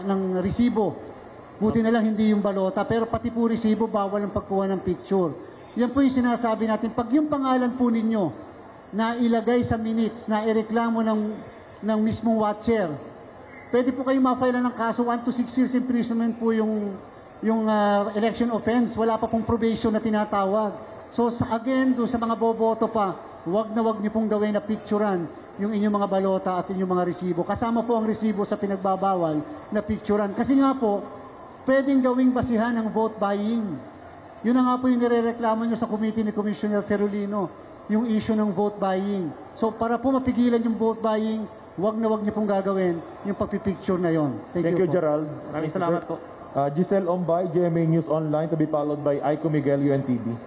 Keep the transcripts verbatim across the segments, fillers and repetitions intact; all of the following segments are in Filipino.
ng resibo. Buti na lang hindi yung balota, pero pati po resibo, bawal ang pagkuha ng picture. Yan po yung sinasabi natin. Pag yung pangalan po ninyo na ilagay sa minutes, na ireklamo ng, ng mismong watcher, pwede po kayong ma-file ng kaso, one to six years imprisonment po yung, yung uh, election offense. Wala pa pong probation na tinatawag. So sa, again, doon sa mga boboto pa, huwag na huwag niyo pong gawin na picturean yung inyong mga balota at inyong mga resibo. Kasama po ang resibo sa pinagbabawal na picturean. Kasi nga po, pwedeng gawing basihan ng vote buying. Yun na nga po yung nirereklamo nyo sa committee ni Commissioner Ferolino, yung issue ng vote buying. So para po mapigilan yung vote buying, huwag na huwag niyo pong gagawin yung pagpipicture na yon. Thank, Thank you, you, po. Gerald. Maraming salamat po. Uh, Giselle Ombay, G M A News Online, to be followed by Aiko Miguel, U N T V.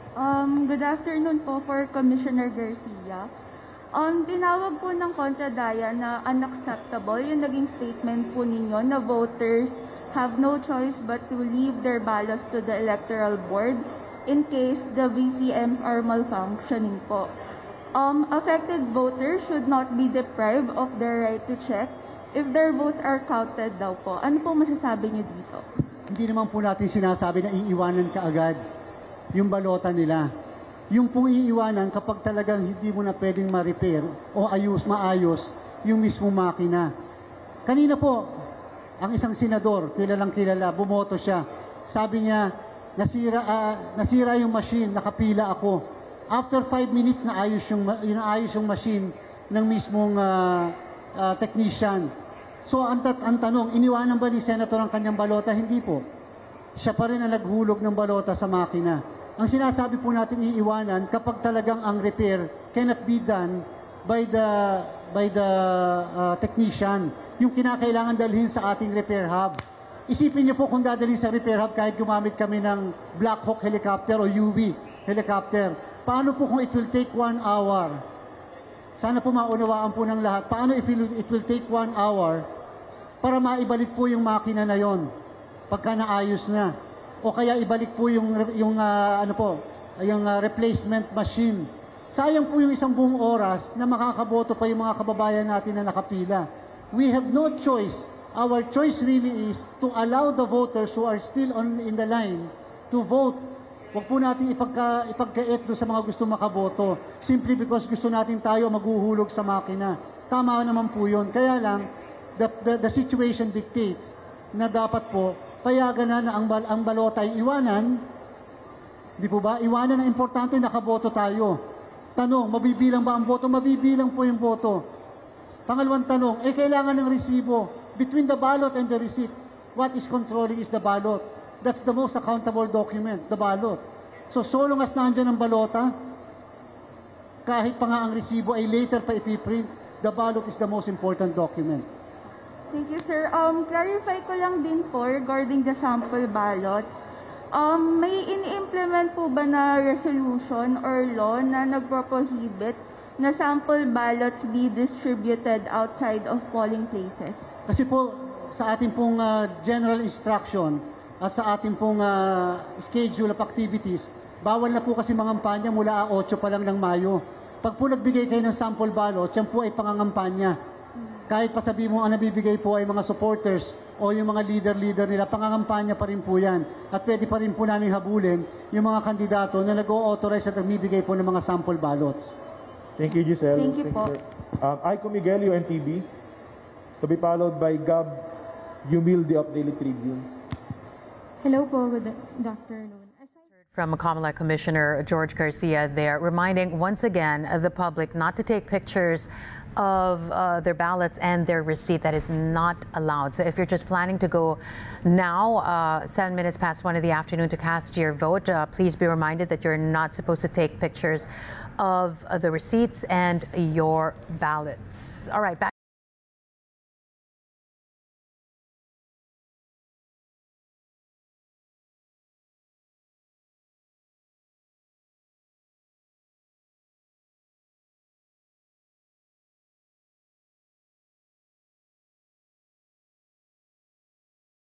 Um, good afternoon po for Commissioner Garcia. Um, tinawag po ng Kontradaya na unacceptable yung naging statement po ninyo na voters have no choice but to leave their ballots to the Electoral Board in case the V C Ms are malfunctioning po. Um, affected voters should not be deprived of their right to check if their votes are counted daw po. Ano po masasabi niyo dito? Hindi naman po natin sinasabi na iiwanan ka agad yung balota nila. Yung pong iiwanan kapag talagang hindi mo na pwedeng ma-repair o ayos, maayos yung mismong makina. Kanina po, ang isang senador, kilalang kilala, bumoto siya. Sabi niya, nasira, uh, nasira yung machine, nakapila ako. After five minutes, naayos yung, naayos yung machine ng mismong uh, uh, technician. So, ang, ang tanong, iniwanan ba ni Senator ang kanyang balota? Hindi po. Siya pa rin ang naghulog ng balota sa makina. Ang sinasabi po natin iiwanan kapag talagang ang repair cannot be done by the by the uh, technician. Yung kinakailangan dalhin sa ating repair hub. Isipin niyo po kung dadalhin sa repair hub kahit gumamit kami ng Black Hawk helicopter o U V helicopter. Paano po kung it will take one hour? Sana po maunawaan po ng lahat. Paano if it will, it will take one hour para maibalik po yung makina na yon pagka naayos na? O kaya ibalik po yung, yung uh, ano po, yung uh, replacement machine. Sayang po yung isang buong oras na makakaboto pa yung mga kababayan natin na nakapila. We have no choice. Our choice really is to allow the voters who are still on in the line to vote. Huwag po natin ipagka, ipagkait doon sa mga gusto makaboto simply because gusto natin tayo maghuhulog sa makina. Tama naman po yun. Kaya lang, the, the, the situation dictates na dapat po payagan na na ang, bal ang balota ay iwanan. Di po ba? Iwanan na importante, nakaboto tayo. Tanong, mabibilang ba ang boto? Mabibilang po yung boto. Pangalawang tanong, eh kailangan ng resibo. Between the ballot and the receipt, what is controlling is the ballot. That's the most accountable document, the ballot. So, so long as nandyan ang balota, kahit pa nga ang resibo ay later pa ipiprint, the ballot is the most important document. Thank you, sir. Um, clarify ko lang din po regarding the sample ballots. Um, may ini-implement po ba na resolution or law na nagpo-prohibit na sample ballots be distributed outside of polling places? Kasi po, sa ating pong uh, general instruction at sa ating pong uh, schedule of activities, bawal na po kasi mangampanya mula eight pa lang ng Mayo. Pag po nagbigay kayo ng sample ballot, yan po ay pangangampanya. Kahit pa sabi mo ang nabibigay po ay mga supporters o yung mga leader-leader nila, pangangampanya pa rin po yan. At pwede pa rin po namin habulin yung mga kandidato na nag-o-authorize at nagbibigay po ng mga sample ballots. Thank you, Giselle. Thank you po. Um, Aiko Miguel, U N T V, to be followed by Gab Yumilde of Daily Tribune. Hello po, good afternoon. From Kamala Commissioner George Garcia there, reminding once again the public not to take pictures of uh, their ballots and their receipt. That is not allowed. So if you're just planning to go now, uh, seven minutes past one in the afternoon to cast your vote, uh, please be reminded that you're not supposed to take pictures of uh, the receipts and your ballots. All right, back